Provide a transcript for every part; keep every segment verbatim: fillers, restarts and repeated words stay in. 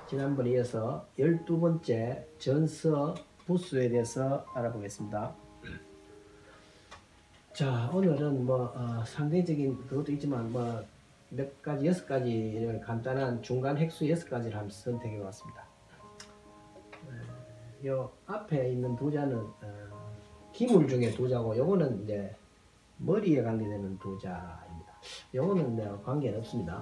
지난번에 이어서 열두 번째 전서 부수에 대해서 알아보겠습니다. 자, 오늘은 뭐 어, 상대적인 그것도 있지만 뭐 몇 가지, 여섯 가지를 간단한 중간 획수 여섯 가지를 한번 선택해 봤습니다. 이 앞에 있는 두자는 어, 기물 중에 두자고, 요거는 이제 머리에 관계되는 두자입니다. 요거는 네, 관계는 없습니다.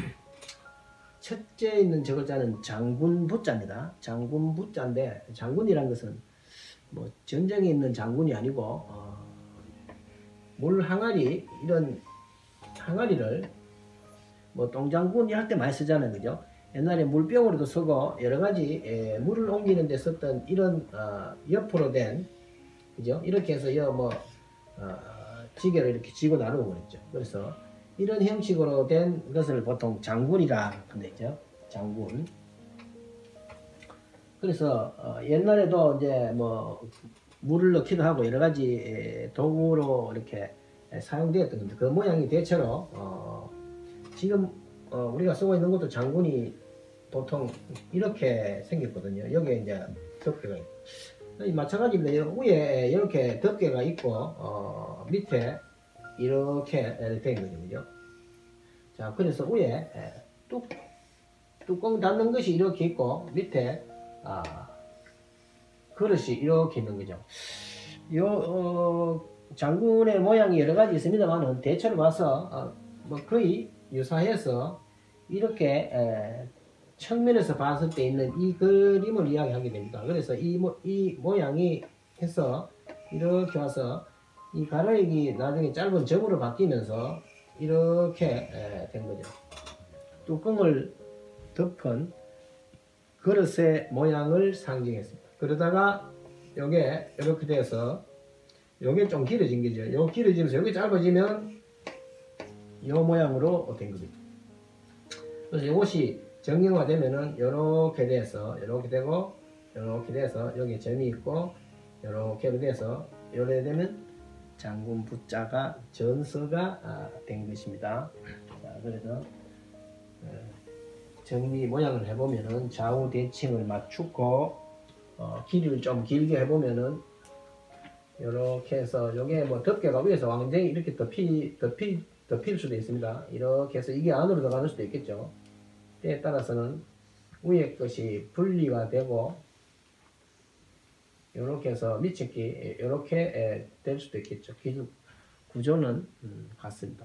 첫째 있는 저 글자는 장군 부자입니다. 장군 부자인데, 장군이란 것은 뭐 전쟁에 있는 장군이 아니고 어, 물 항아리, 이런 항아리를 뭐 똥장군이 할 때 많이 쓰잖아요, 그죠? 옛날에 물병으로도 쓰고 여러 가지 에, 물을 옮기는 데 썼던 이런 어, 옆으로 된, 그죠? 이렇게 해서 여뭐 어, 지게를 이렇게 쥐고 나르고 그랬죠. 그래서 이런 형식으로 된 것을 보통 장군이라 한다죠. 장군. 그래서 어, 옛날에도 이제 뭐 물을 넣기도 하고 여러 가지 도구로 이렇게 사용되었던 건데, 그 모양이 대체로 어, 지금 어, 우리가 쓰고 있는 것도 장군이 보통 이렇게 생겼거든요. 여기에 이제 덮개가 있고, 마찬가지입니다. 위에 이렇게 덮개가 있고 어, 밑에 이렇게 된 거죠, 그죠? 자, 그래서 위에 뚝, 뚜껑 닫는 것이 이렇게 있고 밑에 아, 그릇이 이렇게 있는 거죠. 요 어, 장군의 모양이 여러 가지 있습니다만은 대체로 봐서 어, 뭐 거의 유사해서 이렇게 에, 측면에서 봤을 때 있는 이 그림을 이야기하게 됩니다. 그래서 이, 모, 이 모양이 해서 이렇게 와서 이 가로액이 나중에 짧은 점으로 바뀌면서 이렇게 에, 된 거죠. 뚜껑을 덮은 그릇의 모양을 상징했습니다. 그러다가 요게 이렇게 돼서 요게 좀 길어진 거죠. 요 길어지면서 요게 짧아지면 요 모양으로 된 겁니다. 그래서 이것이 정형화 되면은 요렇게 돼서 요렇게 되고 요렇게 돼서 여기 점이 있고 요렇게 돼서 요래 되면 장군 부자가 전서가 아, 된 것입니다. 자, 그래서 어, 정리 모양을 해보면은 좌우 대칭을 맞추고 어, 길이를 좀 길게 해보면은 요렇게 해서 요게 뭐 덮개가 위에서 완전히 이렇게 덮이, 덮이, 덮일 수도 있습니다. 이렇게 해서 이게 안으로 들어가는 수도 있겠죠. 때에 따라서는 위에 것이 분리가 되고 요렇게 해서 밑에 요렇게 될 수도 있겠죠. 구조는 음, 같습니다.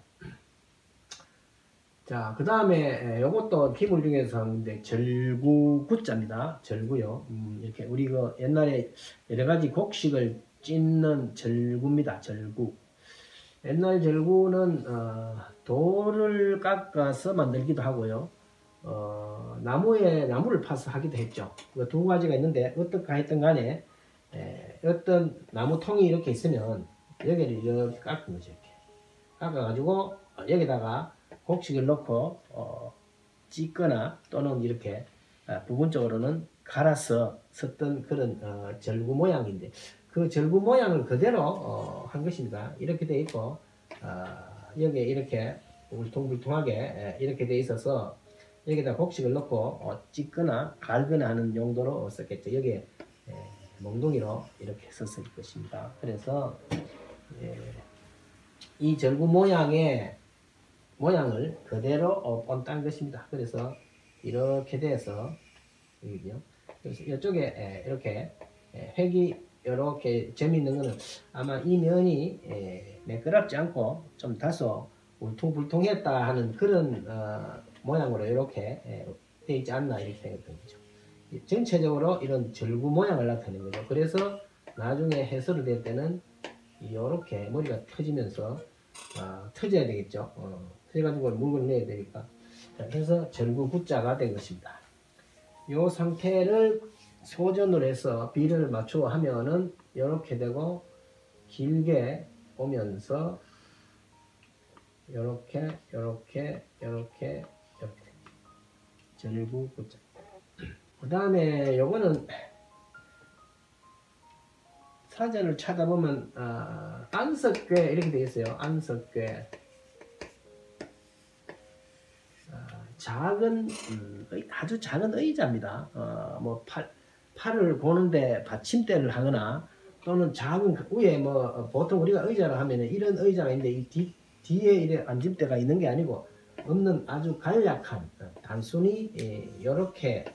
자, 그 다음에 요것도 기물 중에서 이제 절구 구자입니다. 절구요. 음, 이렇게 우리 그 옛날에 여러 가지 곡식을 찢는 절구입니다. 절구. 옛날 절구는 어, 돌을 깎아서 만들기도 하고요. 어, 나무에 나무를 파서 하기도 했죠. 그 두 가지가 있는데 어떻게 했든 간에 에, 어떤 나무통이 이렇게 있으면 여기를 이렇게 깎은 거죠. 이렇게 깎아가지고 여기다가 곡식을 넣고 어, 찢거나 또는 이렇게 어, 부분적으로는 갈아서 썼던 그런 어, 절구 모양인데, 그 절구 모양을 그대로 어, 한 것입니다. 이렇게 돼 있고 어, 여기에 이렇게 울퉁불퉁하게 에, 이렇게 돼 있어서 여기다 곡식을 넣고 어, 찢거나 갈거나 하는 용도로 썼겠죠. 여기에 에, 몽둥이로 이렇게 썼을 것입니다. 그래서 에, 이 절구 모양의 모양을 그대로 어, 뻔딴 것입니다. 그래서 이렇게 돼서 여기요. 그래서 이쪽에 에, 이렇게 에, 획이 이렇게 점이 있는 것은 아마 이 면이 에, 매끄럽지 않고 좀 다소 울퉁불퉁했다 하는 그런 어, 모양으로 이렇게 되어 있지 않나 이렇게 생각했던 거죠. 전체적으로 이런 절구 모양을 나타내는 거죠. 그래서 나중에 해설을 될 때는 이렇게 머리가 터지면서 어, 터져야 되겠죠. 어, 터져가지고 물건을 내야 되니까. 자, 그래서 절구 구자가 된 것입니다. 이 상태를 소전을 해서 비를 맞추고 하면은 이렇게 되고 길게 오면서 요렇게 요렇게 요렇게 이렇게 절구 구자. 그 다음에 요거는 사전을 찾아보면 어, 안석괴 이렇게 되어 있어요. 안석괴. 어, 작은 음, 아주 작은 의자입니다. 어, 뭐 팔, 팔을 고는데 받침대를 하거나 또는 작은 위에 뭐 보통 우리가 의자를 하면은 이런 의자가 있는데 이 뒤, 뒤에 이래 앉을 데가 있는 게 아니고 없는 아주 간략한 단순히 이렇게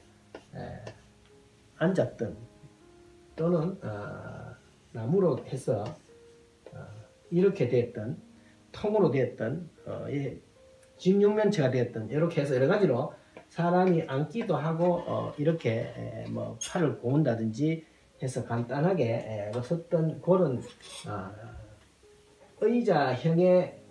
앉았던 또는 어, 나무로 해서 어, 이렇게 됐던 통으로 됐던 어, 직육면체가 됐던 이렇게 해서 여러 가지로 사람이 앉기도 하고 어, 이렇게 에, 뭐 팔을 고운다든지 해서 간단하게 에, 썼던 그런 어, 의자형의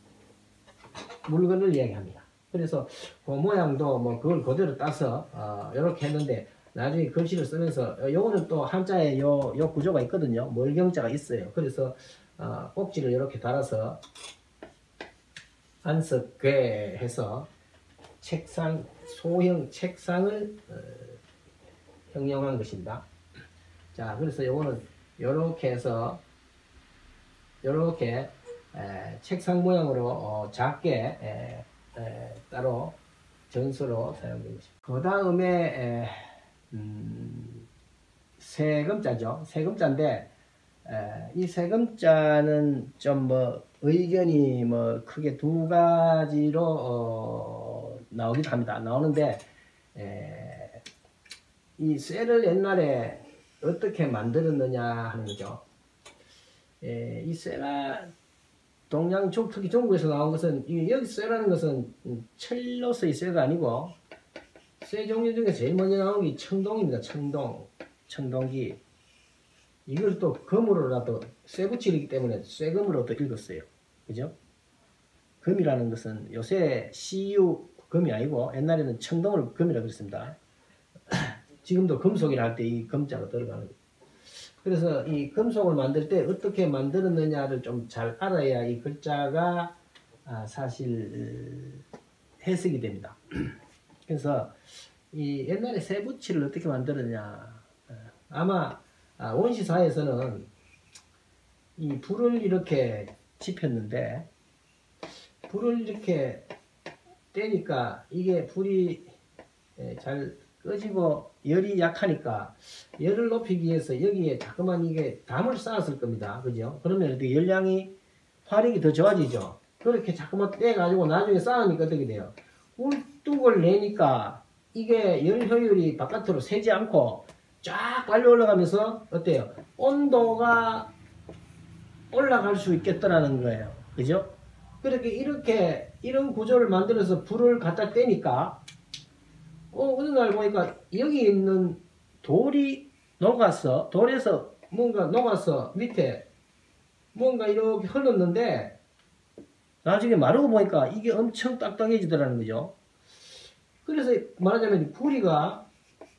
물건을 이야기합니다. 그래서 그 모양도 뭐 그걸 그대로 따서 어, 이렇게 했는데 나중에 글씨를 쓰면서 요거는 또 한자에 요, 요 구조가 있거든요. 멀경자가 있어요. 그래서 어, 꼭지를 이렇게 달아서 안석괴 해서 책상, 소형 책상을 어, 형용한 것입니다. 자, 그래서 요거는 요렇게 해서 요렇게 에, 책상 모양으로 어, 작게 에, 에, 따로 전수로 사용된 것입니다. 그 다음에 음, 세금자죠. 세금자인데 에, 이 세금자는 좀 뭐 의견이 뭐 크게 두 가지로 어, 나오기도 합니다. 나오는데 에, 이 쇠를 옛날에 어떻게 만들었느냐 하는 거죠. 에, 이 쇠가 동양 중 특히 중국에서 나온 것은 이, 여기 쇠라는 것은 철로서의 쇠가 아니고 쇠 종류 중에 제일 먼저 나온 게 청동입니다. 청동, 청동기. 이걸 또 금으로라도 쇠 붙이기 때문에 쇠금으로 또 읽었어요. 그죠? 금이라는 것은 요새 씨유 금이 아니고 옛날에는 청동을 금이라고 그랬습니다. 지금도 금속이라 할 때 이 금자가 들어가는 거예요. 그래서 이 금속을 만들 때 어떻게 만들었느냐를 좀 잘 알아야 이 글자가 아, 사실 해석이 됩니다. 그래서 이 옛날에 쇠붙이를 어떻게 만들었냐, 아마 원시사에서는 이 불을 이렇게 지폈는데 불을 이렇게 떼니까 이게 불이 잘 꺼지고 열이 약하니까 열을 높이기 위해서 여기에 자꾸만 이게 담을 쌓았을 겁니다. 그죠? 그러면 열량이 화력이 더 좋아지죠. 그렇게 자꾸만 떼가지고 나중에 쌓으니까 어떻게 돼요? 꿀뚝을 내니까 이게 열 효율이 바깥으로 새지 않고 쫙 빨리 올라가면서 어때요? 온도가 올라갈 수 있겠다라는 거예요. 그죠? 그렇게 이렇게 이런 구조를 만들어서 불을 갖다 떼니까 어, 어느 날 보니까 여기 있는 돌이 녹았어. 돌에서 뭔가 녹아서 밑에 뭔가 이렇게 흘렀는데 나중에 마르고 보니까 이게 엄청 딱딱해지더라는 거죠. 그래서 말하자면 구리가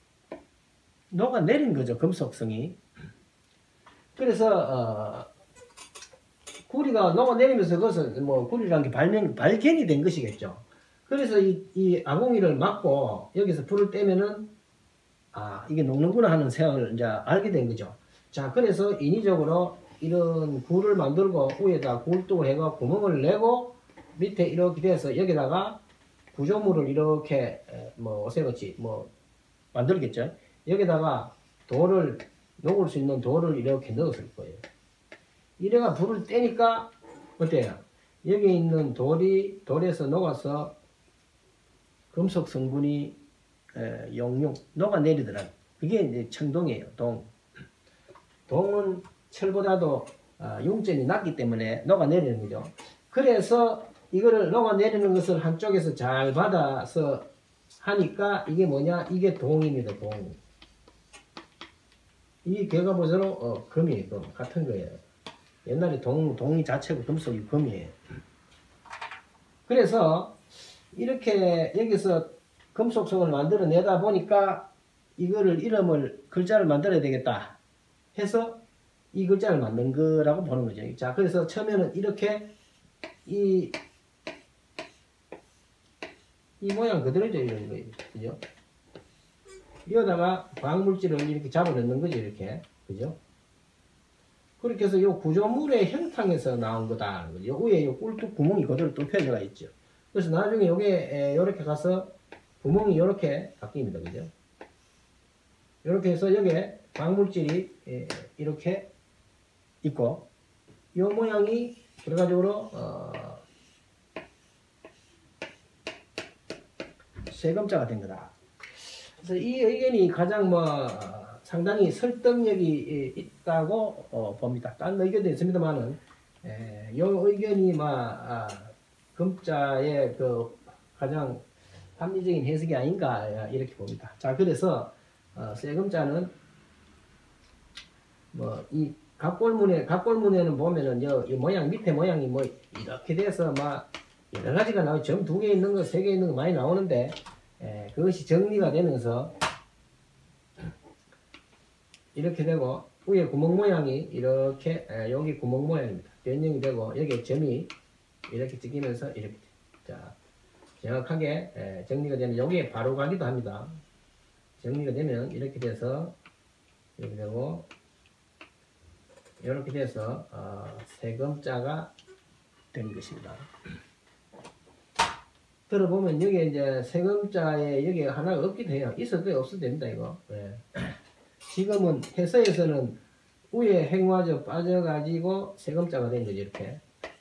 녹아내린 거죠. 금속성이. 그래서 어, 구리가 녹아내리면서 그것은 뭐 구리라는 게 발명, 발견이 된 것이겠죠. 그래서 이, 이 아궁이를 막고 여기서 불을 떼면은 아 이게 녹는구나 하는 생각을 이제 알게 된 거죠. 자, 그래서 인위적으로 이런 굴을 만들고 위에다 굴뚝을 해가 구멍을 내고 밑에 이렇게 돼서 여기다가 구조물을 이렇게 뭐 어세같이 뭐 만들겠죠. 여기다가 돌을 녹을 수 있는 돌을 이렇게 넣었을 거예요. 이래가 불을 떼니까 어때요? 여기 있는 돌이 돌에서 녹아서 금속 성분이 용융 녹아내리더라. 그게 이제 청동이에요. 동. 동은 철보다도 융점이 낮기 때문에 녹아내리는 거죠. 그래서 이거를 녹아내리는 것을 한쪽에서 잘 받아서 하니까 이게 뭐냐? 이게 동입니다. 동. 이 결과보세로 어, 금이에요. 금. 같은 거예요. 옛날에 동, 동이 자체가 금속이 금이에요. 그래서 이렇게 여기서 금속성을 만들어내다 보니까 이거를 이름을 글자를 만들어야 되겠다 해서 이 글자를 만든 거라고 보는 거죠. 자, 그래서 처음에는 이렇게 이, 이 모양 그대로죠. 이런 거예요. 그죠? 여기다가 광물질을 이렇게 잡아넣는 거죠. 이렇게. 그죠? 그렇게 해서 이 구조물의 형탕에서 나온 거다. 요 위에 요 꿀뚝 구멍이 그대로 뚫혀져가 있죠. 그래서 나중에 요게 이렇게 가서 구멍이 이렇게 바뀝니다. 그죠? 이렇게 해서 여기에 광물질이 이렇게 있고 이 모양이 결과적으로 어 세금자가 된 거다. 그래서 이 의견이 가장 뭐 상당히 설득력이 있다고 어 봅니다. 다른 의견도 있습니다만은 이 의견이 막 아, 금자의 그 가장 합리적인 해석이 아닌가 이렇게 봅니다. 자, 그래서 어, 세금자는 뭐 이 갑골문에 갑골문에는 보면은 요, 이 모양 밑에 모양이 뭐 이렇게 돼서 막 여러 가지가 나오고 점 두 개 있는 거, 세 개 있는 거 많이 나오는데 에, 그것이 정리가 되면서 이렇게 되고 위에 구멍 모양이 이렇게 에, 여기 구멍 모양입니다. 변형이 되고 여기에 점이 이렇게 찍히면서 이렇게 자 정확하게 에, 정리가 되면 여기에 바로 가기도 합니다. 정리가 되면 이렇게 돼서 이렇게 되고 이렇게 돼서 어, 세금자가 된 것입니다. 들어보면 여기에 이제 세금자에 여기 하나가 없기도 해요. 있어도 돼, 없어도 됩니다. 이거. 네. 지금은 해서에서는 위에 행화저 빠져가지고 세금자가 된 거죠. 이렇게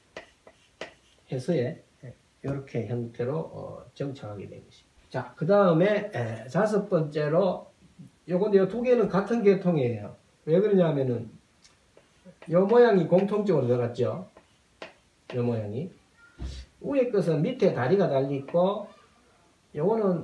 해서에 이렇게 형태로 어, 정착하게 된 것입니다. 자, 그 다음에 다섯 번째로 요건데 요 두 개는 같은 계통이에요. 왜 그러냐면은 요 모양이 공통적으로 들어갔죠. 요 모양이 위에 것은 밑에 다리가 달려있고 요거는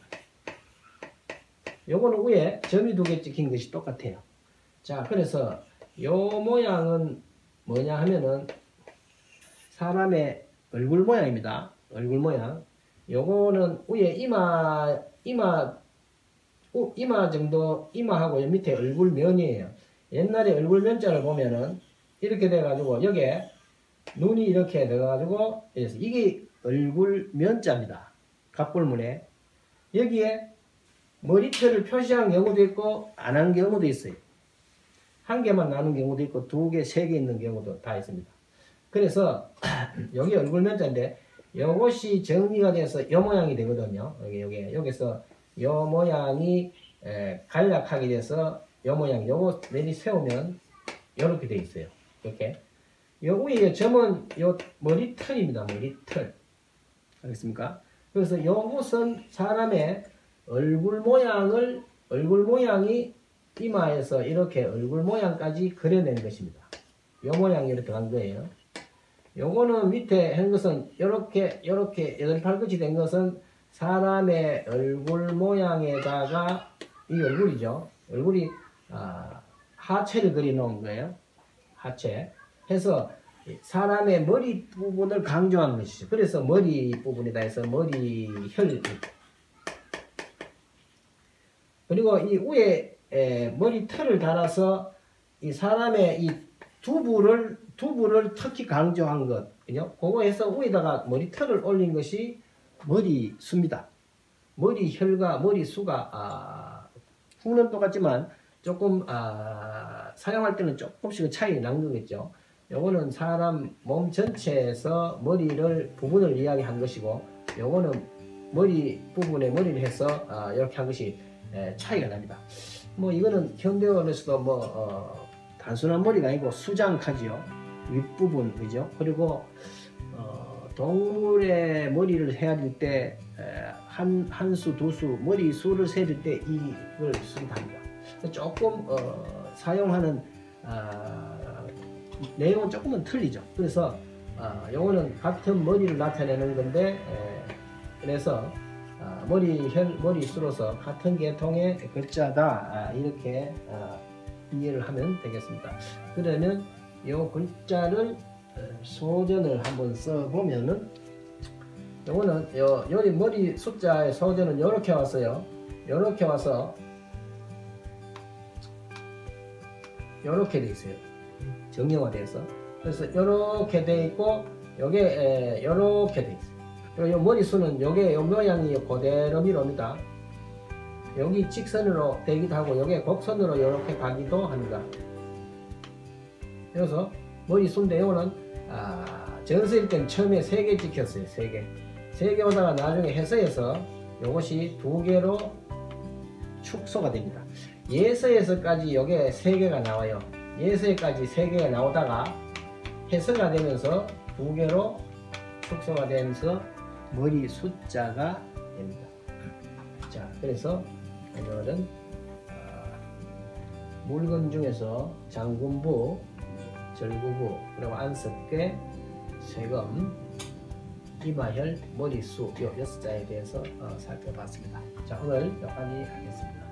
요거는 위에 점이 두 개 찍힌 것이 똑같아요. 자, 그래서 요 모양은 뭐냐 하면은 사람의 얼굴 모양입니다. 얼굴 모양. 요거는 위에 이마 이마 우, 이마 정도 이마하고 밑에 얼굴면이에요. 옛날에 얼굴면자를 보면은 이렇게 돼가지고 여기에 눈이 이렇게 돼가지고 이게 얼굴면자입니다. 갑골문에 여기에 머리털을 표시한 경우도 있고 안 한 경우도 있어요. 한 개만 나는 경우도 있고 두 개, 세 개 있는 경우도 다 있습니다. 그래서 여기 얼굴면자인데 요것이 정리가 돼서 요 모양이 되거든요. 여기 여기 여기서 요 모양이 에, 간략하게 돼서 요 모양 요거 내리 세우면 요렇게 돼 있어요. 이렇게 요 위에 점은 요 머리털입니다. 머리털 알겠습니까? 그래서 요것은 사람의 얼굴 모양을 얼굴 모양이 이마에서 이렇게 얼굴 모양까지 그려낸 것입니다. 요 모양이 이렇게 간 거예요. 요거는 밑에 한 것은 요렇게 요렇게 여덟 팔끝이 된 것은 사람의 얼굴 모양에다가 이 얼굴이죠. 얼굴이 아, 하체를 그려 놓은 거예요. 하체 해서 사람의 머리 부분을 강조한 것이죠. 그래서 머리 부분에다 해서 머리혈 그리고 이 위에 에, 머리털을 달아서 이 사람의 이 두부를 두부를 특히 강조한 것, 그죠? 그거 해서 위에다가 머리털을 올린 것이 머리수입니다. 머리혈과 머리수가 아, funk는 똑같지만 조금 아, 사용할 때는 조금씩 차이 난 거겠죠. 요거는 사람 몸 전체에서 머리를 부분을 이야기한 것이고, 요거는 머리 부분에 머리를 해서 아, 이렇게 한 것이 에, 차이가 납니다. 뭐 이거는 현대어에서도 뭐 어, 단순한 머리가 아니고 수장카지요. 윗부분 그죠? 그리고 어, 동물의 머리를 헤아릴 때 한 한 수, 두 수, 머리 수를 세릴 때 이걸 쓰기도 합니다. 조금 어, 사용하는 어, 내용은 조금은 틀리죠. 그래서 어, 요거는 같은 머리를 나타내는 건데 에, 그래서 어, 머리혈, 머리수로서 같은 계통의 글자다 아, 이렇게 어, 이해를 하면 되겠습니다. 그러면 이 글자를 소전을 한번 써보면은 요거는 요, 여기 머리 숫자의 소전은 요렇게 왔어요. 요렇게 와서 요렇게 돼 있어요. 정형화돼서. 그래서 요렇게 돼 있고 요게 요렇게 돼 있어요. 그리고 요 머리수는 요게 요 모양이 그대로 밀어옵니다. 여기 직선으로 되기도 하고 요게 곡선으로 요렇게 가기도 합니다. 그래서 머리수인데 요거는 아, 전서일 땐 처음에 세 개 찍혔어요. 세 개. 세 개 오다가 나중에 해서에서 이것이 두 개로 축소가 됩니다. 예서에서까지 이게 세 개가 나와요. 예서에까지 세 개가 나오다가 해서가 되면서 두 개로 축소가 되면서 머리 숫자가 됩니다. 자, 그래서 오늘은 어, 물건 중에서 장군부, 절구부, 그리고 안석괴, 쇠금, 이마혈, 머리수 이 여섯 자에 대해서 어, 살펴봤습니다. 자, 오늘 여기까지 하겠습니다.